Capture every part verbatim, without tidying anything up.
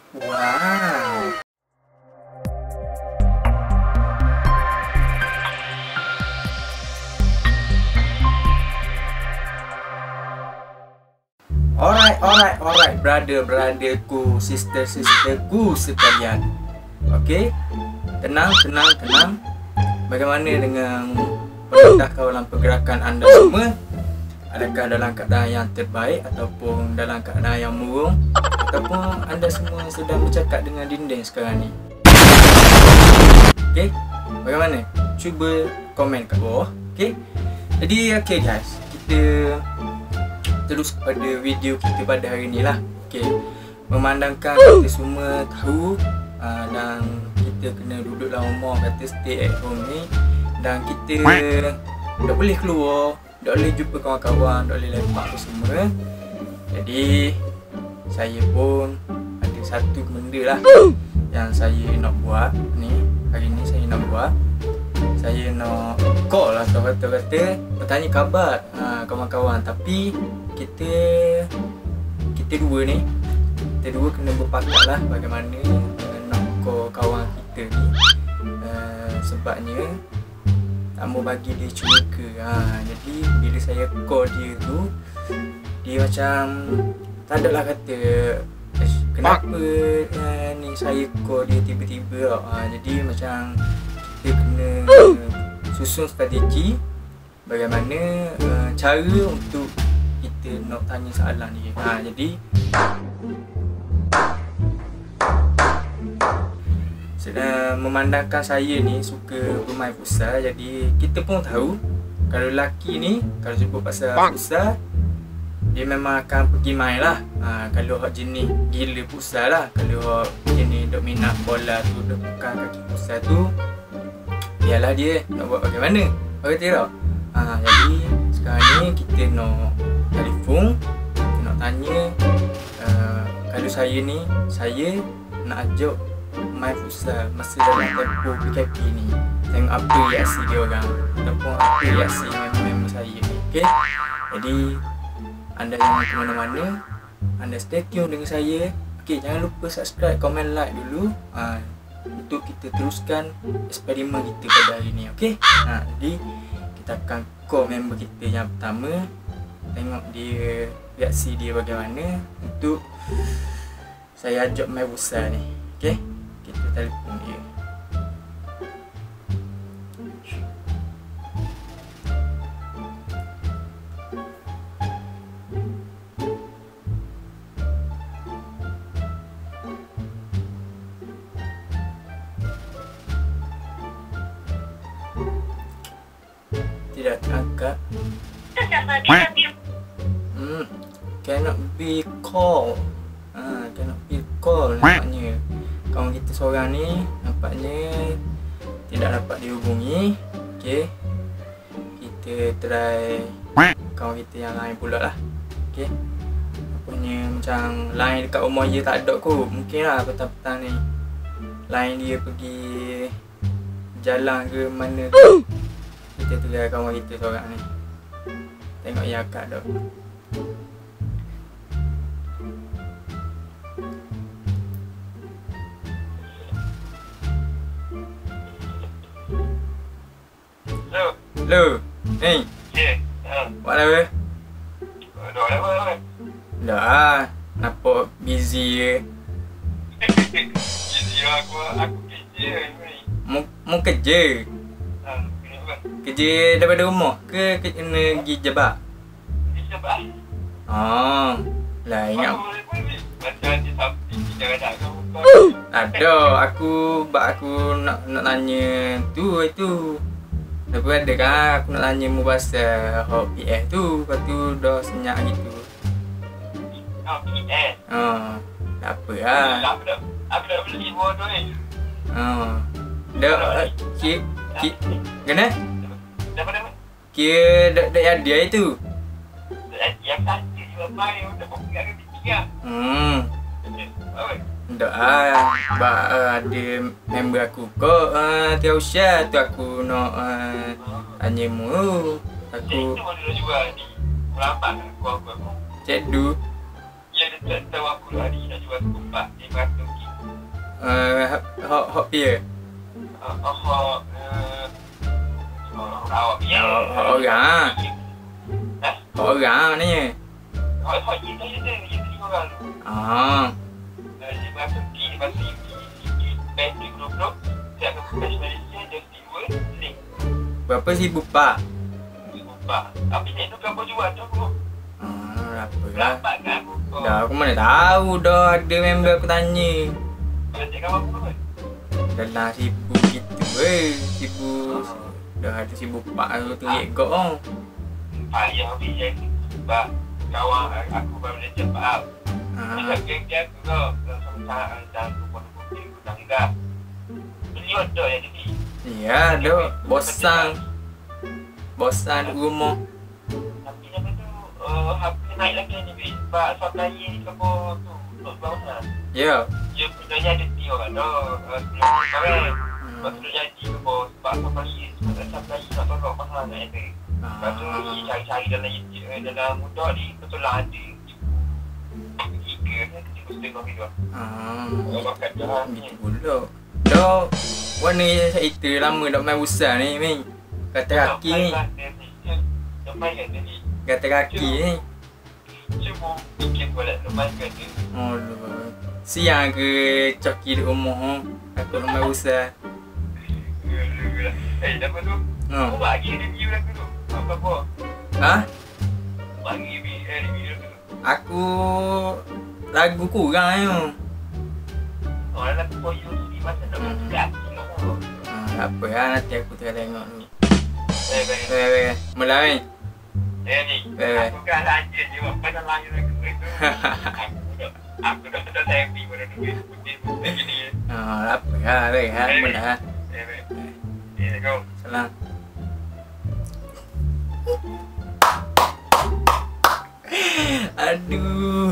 Wow. Alright, alright, alright, brother, brotherku, sister, sisterku sekalian. Okey, tenang, tenang, tenang. Bagaimana dengan perintah kawalan pergerakan anda semua? Adakah dalam keadaan yang terbaik ataupun dalam keadaan yang murung, ataupun anda semua sedang bercakap dengan dinding sekarang ni? Okey, bagaimana? Cuba komen kat bawah. Okey, jadi okey guys, kita terus pada video kita pada hari ni lah. Okey, memandangkan kita semua tahu uh, dan kita kena duduk dalam rumah, kata stay at home ni, dan kita tak boleh keluar, tak boleh jumpa kawan-kawan, tak boleh lepak apa semua. Jadi saya pun ada satu benda lah yang saya nak buat ni. Hari ni saya nak buat, saya nak call lah atau kata-kata bertanya khabar ha, kawan-kawan. Tapi kita kita dua ni, kita dua kena berpakat lah bagaimana nak call kawan kita ni. uh, Sebabnya tak mau bagi dia curiga. ha, Jadi bila saya call dia tu, dia macam tak adalah kata eh, kenapa uh, ni saya call dia tiba-tiba. ha, Jadi macam kita kena susun strategi bagaimana uh, cara untuk kita nak tanya soalan dia. ha, Jadi sedang memandangkan saya ni suka bermain futsal, jadi kita pun tahu kalau lelaki ni kalau sebut pasal futsal, dia memang akan pergi main lah. ha, Kalau hak jenis gila futsal lah, kalau hak jenis dok minat bola tu, dok bukan kaki futsal tu, biarlah dia nak buat bagaimana. Berarti tak? ha, Jadi sekarang ni kita nak telefon, kita nak tanya uh, kalau saya ni, saya nak ajak main futsal masa dalam tempoh P K P ni. Tengok apa reaksi dia orang ataupun apa reaksi member-member saya ni. Okay? Jadi anda jangan ke mana-mana, anda stay tune dengan saya. Okay, jangan lupa subscribe, komen, like dulu ha, untuk kita teruskan eksperimen kita pada hari ni. Okay? Ha, jadi kita akan call member kita yang pertama, tengok dia reaksi dia bagaimana untuk saya ajak main futsal ni. Okay? Kita telefon dia. Tidak angkat. Hmm, cannot be call. Ha, cannot be call nampaknya. Kawan kita seorang ni nampaknya tidak dapat dihubungi. Okey, kita try kawan kita yang lain pula lah. Okey, nampaknya macam line dekat rumah dia tak ada kot. Mungkin lah petang-petang ni line dia pergi jalan ke mana ke. Kita try kawan kita seorang ni, tengok yang akak tak. Hello. Hello. Hey. Yeah. Ha. Buat apa? Dah apa apa? Dah. Nampak busy je. Busy aku aku kerja ni. Mu, mu kerja? Ha, kenapa? Kerja daripada rumah ke kena pergi jebak? Pergi jebak. Oh. Lah ingat. Macam dia sampai jangan nak kau buka. Ada, aku bak aku nak nak tanya tu itu. Lepas ada kan aku nak tanya mu pasal hot P S tu, lepas tu dah senyap gitu. Oh, P S. Oh, tak apa lah. Aku dah aku dah beli bodoh ni. Oh. Dah ki ki kena? Dapat dapat. Kira dak dak ada itu. Yang tadi juga main untuk buka ke tiga. Hmm. Oi. Tak ah, ba uh, ada member aku kok uh, Tiausha tu aku nak uh, tanya mu. Aku itu mana jual ni. Berapa aku aku aku. Cik Du. Ya dia tak tahu aku hari nak jual tempat lima ratus Uh, hok hok dia. Oh, oh, oh, awak dia. Hok orang. Eh? Hok orang maknanya. Hok hok dia dia dia dia tiga orang. Ah. Dia masuk di masih di band di grup-grup. Dia ke band Malaysia dia tiga link. Berapa sibuk pak? Lupa. Tapi dia tu kamu jual tu aku. Ah, apa lah? Lambat kan aku. Dah aku mana tahu dah ada member aku tanya. Kalau cakap apa pun. Dah lah sibuk gitu weh. Sibuk. Dah ada sibuk pak aku tu ikut oh. Payah dia sebab kawan aku baru dia cepat. Ah. Dia geng dia aku tu sama dan rupa-rupa dia aku tak ingat. Beli order yang jadi. Iya, dah bosan. Bosan di rumah. Tapi dia tu uh, harga naik lagi ni bi. Sebab supply ni kebo tu untuk bawah. Ya. Dia punya ada tiga orang dah. Sebelum sekarang. Lepas tu jadi kebo sebab supply sebab supply nak tolong mahal nak ada. Lepas tu ni cari-cari dalam YouTube, dalam mudah ni betul lah ada. Tiga ni tiga setengah gitu. Ah. Kalau makan jalan ni. Gitu pula. Dah warna saya itu lama dah main besar ni, Min. Kata kaki ni. Lumayan ni. Kata kaki ni. Cuma bikin boleh lumayan ni. Oh, lu. Siang ke coki di rumah. Aku main besar. Eh, apa tu? Oh. Kau bagi review lagu tu. Apa-apa? Ha? Bagi review lagu tu. Aku lagu kurang ni. Oh, lagu for you ni macam nak Hmm. buat. Ah, tak apa lah, nanti aku tengah tengok dulu. Eh, baik. Baik, baik. Mulai. Eh, ni. Eh. Aku kan lanjut je buat pasal lain lagu itu. Aku dah aku dah dah happy pada duit putih-putih gini. Ah, apa lah, baik lah. Mula lah. Eh, baik. Eh, go. Salam. Aduh.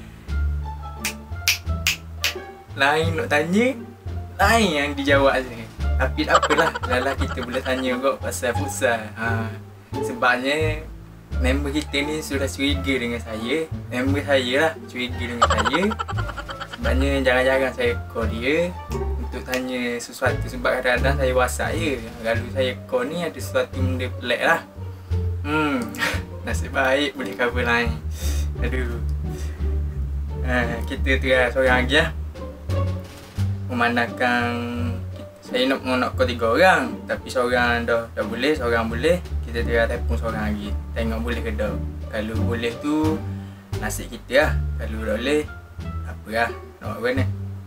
Lain nak tanya, lain yang dijawab je. Tapi tak apalah, dah kita boleh tanya kot pasal futsal. Ha. Sebabnya member kita ni sudah curiga dengan saya. Member saya lah curiga dengan saya. Sebabnya jarang-jarang saya call dia untuk tanya sesuatu. Sebab kadang-kadang saya WhatsApp je. Kalau saya call ni ada sesuatu benda pelik lah. Hmm. Nasib baik boleh cover lain. Aduh. Ha, kita try seorang lagi lah. Memandangkan saya nak nak call tiga orang, tapi seorang dah dah boleh, seorang boleh, kita try telefon seorang lagi. Tengok boleh ke tak. Kalau boleh tu nasib kita lah. Kalau tak boleh, apa lah, nak buat mana.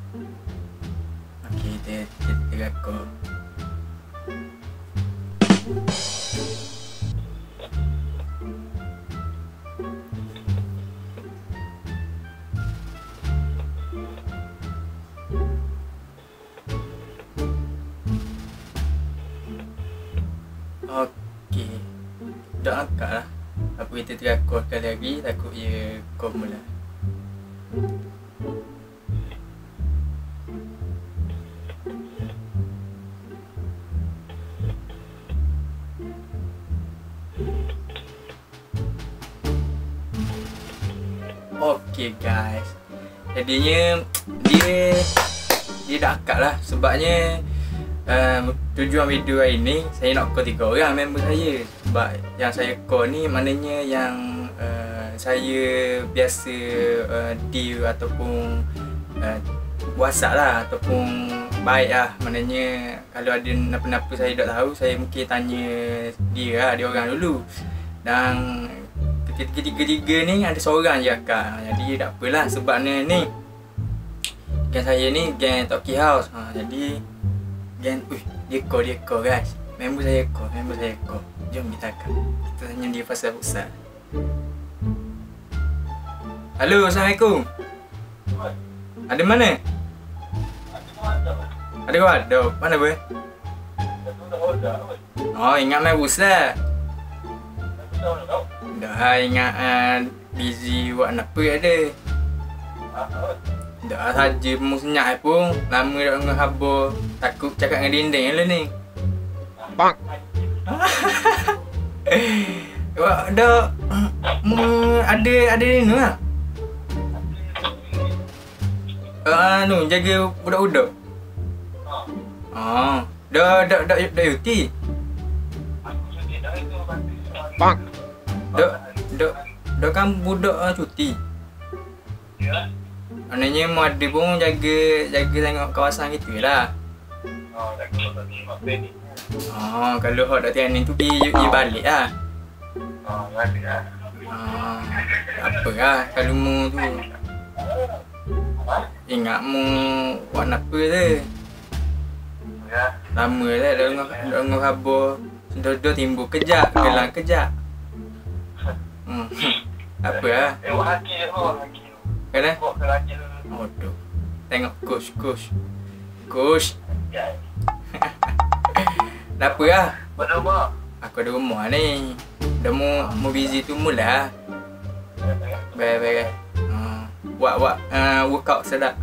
Okey, kita kita try call. Okey. Dah angkat lah. Apa kita try call sekali lagi. Takut ia call mula. Okey guys. Jadinya dia dia dah angkat lah. Sebabnya Uh, tujuan video hari ni saya nak call tiga orang member saya. Sebab yang saya call ni maknanya yang uh, saya biasa uh, deal ataupun uh, WhatsApp lah ataupun baik lah. Maknanya kalau ada apa-apa saya tak tahu, saya mungkin tanya dia lah, dia orang dulu. Dan ketiga-tiga ni ada seorang je akak. Jadi tak apalah, sebabnya ni geng saya ni geng Talkie House. Ha, jadi Gen, uih, dia call, dia call guys. Member saya call, member saya call. Jom kita akan kita tanya dia pasal futsal. Halo, Assalamualaikum. Ada mana? Ada kawan? Ada. Mana boy? Oh, ingat main futsal. Dah ingat uh, busy buat apa ada. Dah saja pun senyap pun. Lama dah ngehabur. Takut cakap dengan dinding lah ni. Bang. Wah, dah mm, ada ada ni lah. Ah, anu jaga budak-budak. Ha. Ah, dah dah dah dah cuti. Aku cuti dah itu nanti. Bang. Dah dah dah kan budak ah, cuti. Ya. Maknanya mau ada pun jaga jaga tengok kawasan gitu lah. Oh, dah kalau tadi mak ni. Ah, kalau hok dak training tu pergi pergi balik lah. Oh, balik ah. Ah, apa lah kalau mu tu. Ingat mu buat apa tu. Ya. Lama dah dah dengar dah dengar khabar. Dodo timbul kejap, gelang kejap. Hmm. Apa lah? Eh, wah haki je tu, haki tu. Kena? Kok ke lagi tu. Aduh. Tengok coach, coach. Coach. Ya. Dah apa lah? Mana mak? Aku ada rumah ni. Dah mu mu busy tu mula. Baik baik. Hmm. Buat buat uh, workout sedap.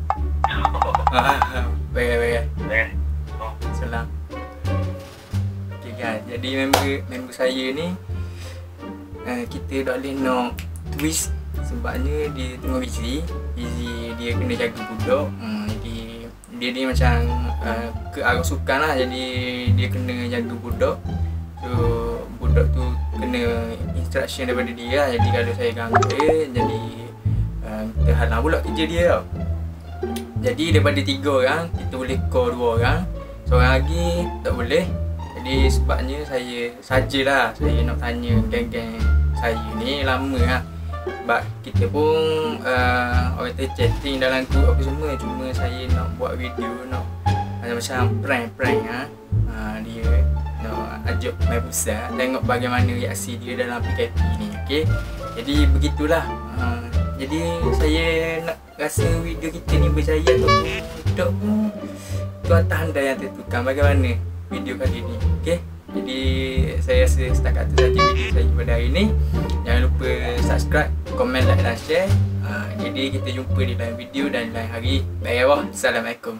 Ah, baik baik. Eh. Oh. Salam. Okay guys, jadi member member saya ni uh, kita tak boleh nak twist sebabnya dia tengah busy. Busy dia kena jaga budak. Hmm, jadi dia ni macam uh, ke arah sukan lah, jadi dia kena jaga budak. So budak tu kena instruction daripada dia lah. Jadi kalau saya ganggu dia, jadi uh, kita halang pula kerja dia tau. Jadi daripada tiga orang, kita boleh call dua orang, seorang lagi tak boleh. Jadi sebabnya saya sajalah saya nak tanya geng-geng saya ni lama lah. Sebab kita pun uh, orang kata chatting dalam group apa semua, cuma saya nak buat video, nak macam-macam prank-prank ha. Uh, dia nak ajak main pusat, tengok bagaimana reaksi dia dalam P K P ni, okey. Jadi begitulah. Uh, jadi saya nak rasa video kita ni berjaya ataupun tidak pun tu atas anda yang tentukan bagaimana video kali ni, okey. Jadi saya rasa setakat tu saja video saya pada hari ni. Jangan lupa subscribe, komen, like dan share. uh, Jadi kita jumpa di lain video dan lain hari. Baik, Assalamualaikum.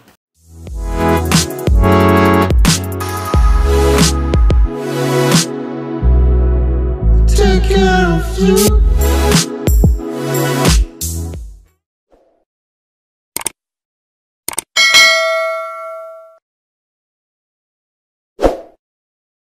Take care of you.